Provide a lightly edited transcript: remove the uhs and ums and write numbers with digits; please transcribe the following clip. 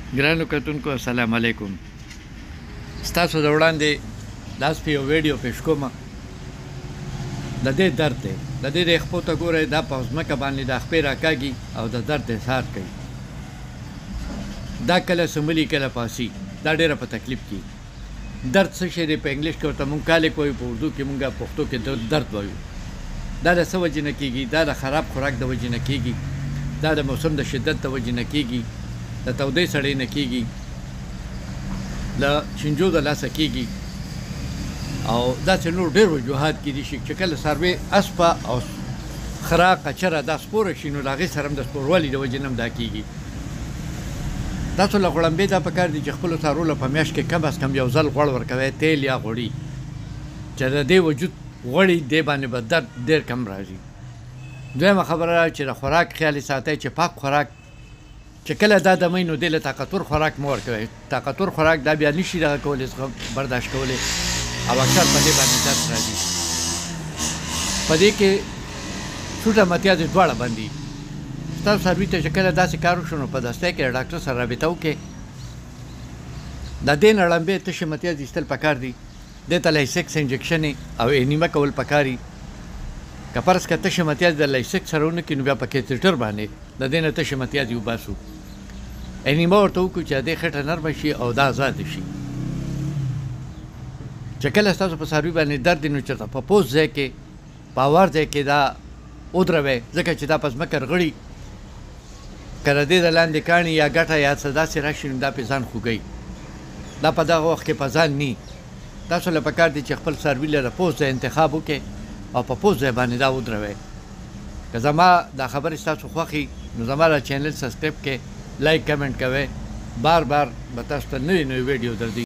ګرانو کتونکو السلام علیکم. ستاسو د وړاندې لاس په یو ویډیو پیش کوم. د دې درد دی، د دې د خپو ته ګورئ، دا په ځمکه باندې د خپې راکاږي او د درد اظهار کوي. دا کله سملي کله پاسي، دا ډېره په تکلیف کې. درد څه شی دی؟ په انګلیش کې ورته مونږ کالک وایو، په اردو کې مونږ پښتو کې درد وایو. دا د څه وجې نه کېږي؟ دا د خراب خوراک د وجې نه کېږي، دا د موسم د شدت د وجې نه کېږي، د تودې سړې نه کېږي، له چینجو د لاسه کېږي، او داسې نور ډېر وجوهات کېدای شي چې کله څاروي اسپه او خره قچره دا سپوره شي، نو له هغې سره هم د سپوروالي د وجې نه هم دا کېږي. تاسو له غوړمبې دا پکار دي چې خپلو څارویو له په میاشت کې کم از کم یو ځل غوړ ورکوئ، تیل یا غوړي، چې د دې وجود غوړي دې باندې به درد ډېر کم راځي. دویمه خبره چې د خوراک خیال یې ساتئ چې پاک خوراک، چې کله دا دمی نو دې له طاقتور خوراک مه ورکوئ. طاقتور خوراک دا بیا نشي دغه کولی، برداشت کولی، او اکثر په دې باندې درد راځي. په دې کې سوټه متیازې دواړه بندي. ستاسو څاروي ته چې کله داسې کار وشو نو په دستۍ کې د ډاکټر سره رابطه وکړئ. د دې نه ړمبې تشې متیازې ایستل پکار دي، دې ته لایسکس انجکشنې او انیمه کول پکار دي. که فرض که تشې متیازې د لایسکس سره ونه کړي نو بیا په کیتیټر باندې د دې نه تشې متیازې وباسو، انیمه ورته وکړو چې د دې خټه نرمه شي او دا آزاده شي. چې کله ستاسو په څاروي باندې درد نو چېرته په پوست ځای کې، په هوار ځای کې دا ودروئ، ځکه چې دا په ځمکه رغړي. که د دې د لاندې کاڼي یا ګټه یا څه داسې راشي نو دا پې ځان خوږوي، دا په دغه وخت کې په ځان نی. تاسو له پکار دي چې خپل څاروي له د پوست ځای انتخاب وکړئ او په پوست ځای باندې دا ودروئ. که زما دا خبرې ستاسو خوښي نو زما دا چینل سبسکرایب کړئ، لایک کمنټ کوئ. بار بار به تاسو ته نوې نوې ویډیو درځي.